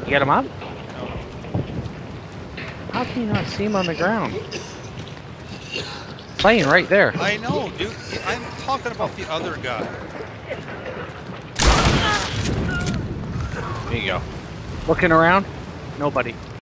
You got him up? No. How can you not see him on the ground? Playing right there. I know, dude. I'm talking about the other guy. There you go. Looking around? Nobody.